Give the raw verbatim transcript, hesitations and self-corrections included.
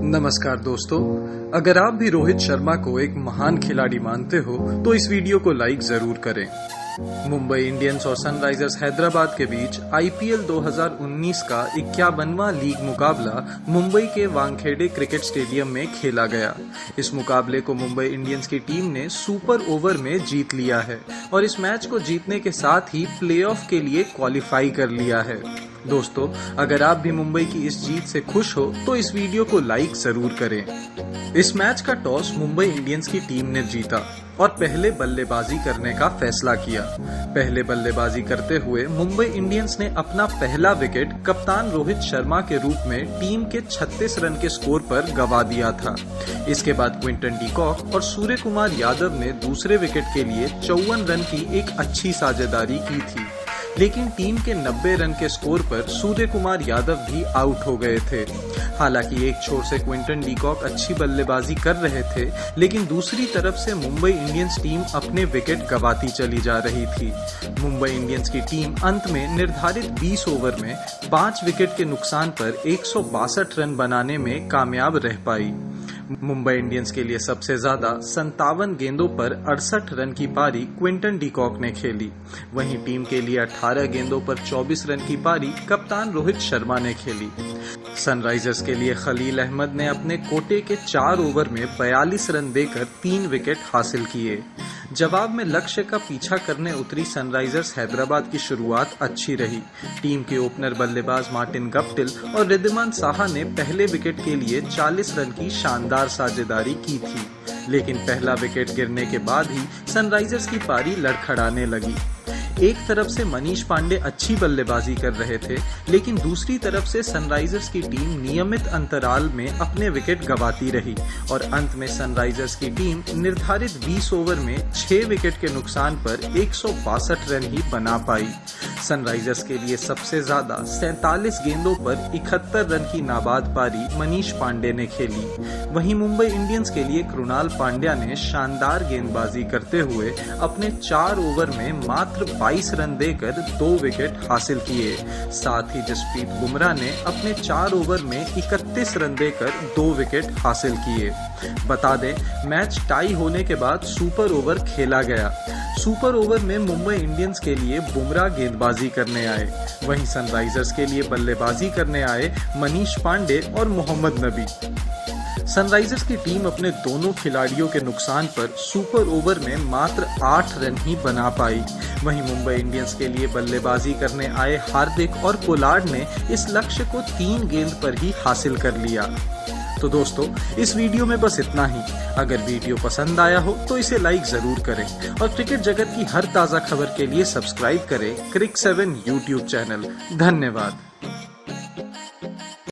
नमस्कार दोस्तों, अगर आप भी रोहित शर्मा को एक महान खिलाड़ी मानते हो तो इस वीडियो को लाइक जरूर करें। मुंबई इंडियंस और सनराइजर्स हैदराबाद के बीच आई पी एल दो हज़ार उन्नीस का इक्यावनवां लीग मुकाबला मुंबई के वानखेड़े क्रिकेट स्टेडियम में खेला गया। इस मुकाबले को मुंबई इंडियंस की टीम ने सुपर ओवर में जीत लिया है और इस मैच को जीतने के साथ ही प्लेऑफ के लिए क्वालिफाई कर लिया है। दोस्तों, अगर आप भी मुंबई की इस जीत से खुश हो तो इस वीडियो को लाइक जरूर करें। इस मैच का टॉस मुंबई इंडियंस की टीम ने जीता और पहले बल्लेबाजी करने का फैसला किया। पहले बल्लेबाजी करते हुए मुंबई इंडियंस ने अपना पहला विकेट कप्तान रोहित शर्मा के रूप में टीम के छत्तीस रन के स्कोर पर गंवा दिया था। इसके बाद क्विंटन डीकॉक और सूर्य कुमार यादव ने दूसरे विकेट के लिए चौवन रन की एक अच्छी साझेदारी की थी, लेकिन टीम के नब्बे रन के स्कोर पर सूर्य कुमार यादव भी आउट हो गए थे। हालांकि एक छोर से क्विंटन डीकॉक अच्छी बल्लेबाजी कर रहे थे, लेकिन दूसरी तरफ से मुंबई इंडियंस टीम अपने विकेट गंवाती चली जा रही थी। मुंबई इंडियंस की टीम अंत में निर्धारित बीस ओवर में पांच विकेट के नुकसान पर एक सौ बासठ रन बनाने में कामयाब रह पाई। मुंबई इंडियंस के लिए सबसे ज्यादा संतावन गेंदों पर अड़सठ रन की पारी क्विंटन डीकॉक ने खेली। वहीं टीम के लिए अठारह गेंदों पर चौबीस रन की पारी कप्तान रोहित शर्मा ने खेली। सनराइजर्स के लिए खलील अहमद ने अपने कोटे के चार ओवर में बयालीस रन देकर तीन विकेट हासिल किए। जवाब में लक्ष्य का पीछा करने उतरी सनराइजर्स हैदराबाद की शुरुआत अच्छी रही। टीम के ओपनर बल्लेबाज मार्टिन गप्टिल और रिद्धिमान साहा ने पहले विकेट के लिए चालीस रन की शानदार साझेदारी की थी, लेकिन पहला विकेट गिरने के बाद ही सनराइजर्स की पारी लड़खड़ाने लगी। एक तरफ से मनीष पांडे अच्छी बल्लेबाजी कर रहे थे, लेकिन दूसरी तरफ से सनराइजर्स की टीम नियमित अंतराल में अपने विकेट गंवाती रही और अंत में सनराइजर्स की टीम निर्धारित बीस ओवर में छह विकेट के नुकसान पर एक सौ बासठ रन ही बना पाई। सनराइजर्स के लिए सबसे ज्यादा सैंतालीस गेंदों पर इकहत्तर रन की नाबाद पारी मनीष पांडे ने खेली। वहीं मुंबई इंडियंस के लिए कृणाल पांड्या ने शानदार गेंदबाजी करते हुए अपने चार ओवर में मात्र बाईस रन देकर दो विकेट हासिल किए। साथ ही जसप्रीत बुमराह ने अपने चार ओवर में इकतीस रन देकर दो विकेट हासिल किए। बता दें, मैच टाई होने के बाद सुपर ओवर खेला गया। सुपर ओवर में मुंबई इंडियंस के लिए बुमराह गेंदबाजी करने आए, वहीं सनराइजर्स के लिए बल्लेबाजी करने आए मनीष पांडे और मोहम्मद नबी। सनराइजर्स की टीम अपने दोनों खिलाड़ियों के नुकसान पर सुपर ओवर में मात्र आठ रन ही बना पाई। वहीं मुंबई इंडियंस के लिए बल्लेबाजी करने आए हार्दिक और पोलार्ड ने इस लक्ष्य को तीन गेंद पर ही हासिल कर लिया। तो दोस्तों, इस वीडियो में बस इतना ही। अगर वीडियो पसंद आया हो तो इसे लाइक जरूर करें और क्रिकेट जगत की हर ताज़ा खबर के लिए सब्सक्राइब करें क्रिक सेवन यूट्यूब चैनल। धन्यवाद।